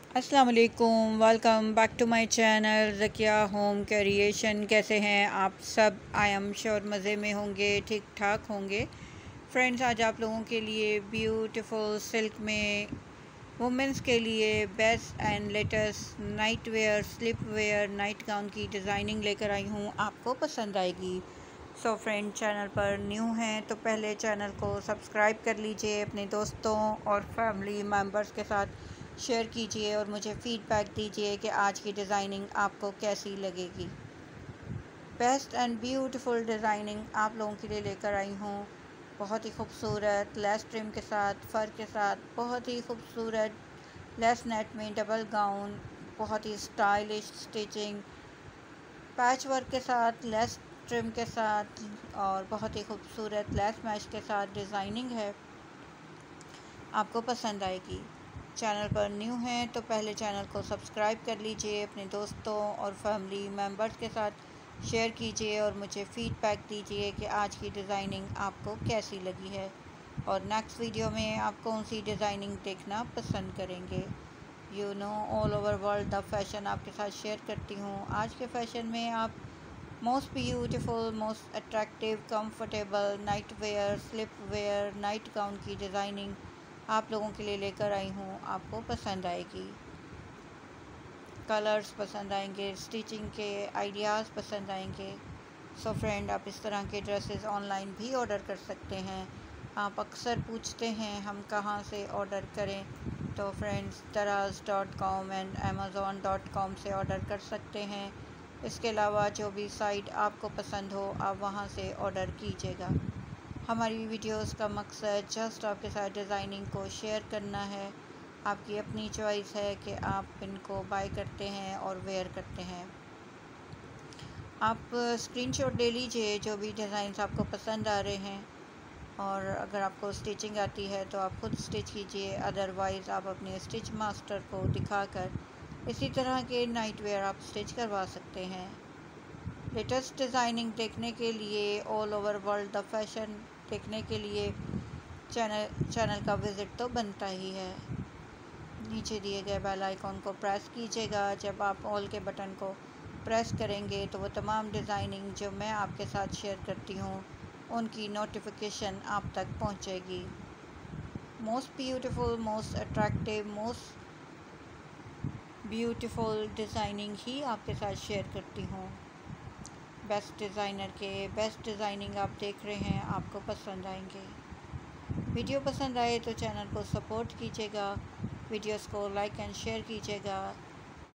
अस्सलाम वालेकुम, welcome back to my channel Zakia home creation. कैसे हैं आप सब? आई एम श्योर मज़े में होंगे, ठीक ठाक होंगे। फ्रेंड्स, आज आप लोगों के लिए ब्यूटीफुल सिल्क में वुमेंस के लिए best and latest night wear, sleep wear, night gown की डिज़ाइनिंग लेकर आई हूँ। आपको पसंद आएगी। सो फ्रेंड, चैनल पर न्यू हैं तो पहले चैनल को सब्सक्राइब कर लीजिए, अपने दोस्तों और फैमिली मेम्बर्स के साथ शेयर कीजिए और मुझे फ़ीडबैक दीजिए कि आज की डिज़ाइनिंग आपको कैसी लगेगी। बेस्ट एंड ब्यूटीफुल डिज़ाइनिंग आप लोगों के लिए लेकर आई हूँ। बहुत ही खूबसूरत लेस ट्रिम के साथ, फ़र के साथ, बहुत ही खूबसूरत लेस नेट में डबल गाउन, बहुत ही स्टाइलिश स्टिचिंग, पैच वर्क के साथ, लेस ट्रिम के साथ और बहुत ही खूबसूरत लेस मैच के साथ डिज़ाइनिंग है। आपको पसंद आएगी। चैनल पर न्यू हैं तो पहले चैनल को सब्सक्राइब कर लीजिए, अपने दोस्तों और फैमिली मेम्बर्स के साथ शेयर कीजिए और मुझे फ़ीडबैक दीजिए कि आज की डिज़ाइनिंग आपको कैसी लगी है और नेक्स्ट वीडियो में आप कौन सी डिज़ाइनिंग देखना पसंद करेंगे। You know, all over world the fashion आपके साथ शेयर करती हूँ। आज के फैशन में आप most beautiful, most attractive, comfortable night wear, slip wear, night gown की डिज़ाइनिंग आप लोगों के लिए लेकर आई हूँ। आपको पसंद आएगी, कलर्स पसंद आएंगे, स्टिचिंग के आइडियाज़ पसंद आएंगे। सो फ्रेंड, आप इस तरह के ड्रेसेस ऑनलाइन भी ऑर्डर कर सकते हैं। आप अक्सर पूछते हैं हम कहाँ से ऑर्डर करें, तो फ्रेंड्स daraz.com एंड amazon.com से ऑर्डर कर सकते हैं। इसके अलावा जो भी साइट आपको पसंद हो आप वहाँ से ऑर्डर कीजिएगा। हमारी वीडियोस का मकसद जस्ट आपके साथ डिज़ाइनिंग को शेयर करना है। आपकी अपनी चॉइस है कि आप इनको बाय करते हैं और वेयर करते हैं। आप स्क्रीनशॉट ले लीजिए जो भी डिज़ाइंस आपको पसंद आ रहे हैं, और अगर आपको स्टिचिंग आती है तो आप खुद स्टिच कीजिए, अदरवाइज़ आप अपने स्टिच मास्टर को दिखाकर इसी तरह के नाइट वेयर आप स्टिच करवा सकते हैं। लेटेस्ट डिज़ाइनिंग देखने के लिए, all over world the fashion देखने के लिए चैनल का विज़िट तो बनता ही है। नीचे दिए गए बेल आइकॉन को प्रेस कीजिएगा। जब आप ऑल के बटन को प्रेस करेंगे तो वो तमाम डिज़ाइनिंग जो मैं आपके साथ शेयर करती हूँ उनकी नोटिफिकेशन आप तक पहुँचेगी। Most beautiful, most attractive, most beautiful designing ही आपके साथ शेयर करती हूँ। बेस्ट डिज़ाइनर के बेस्ट डिज़ाइनिंग आप देख रहे हैं, आपको पसंद आएंगे। वीडियो पसंद आए तो चैनल को सपोर्ट कीजिएगा, वीडियोस को लाइक एंड शेयर कीजिएगा।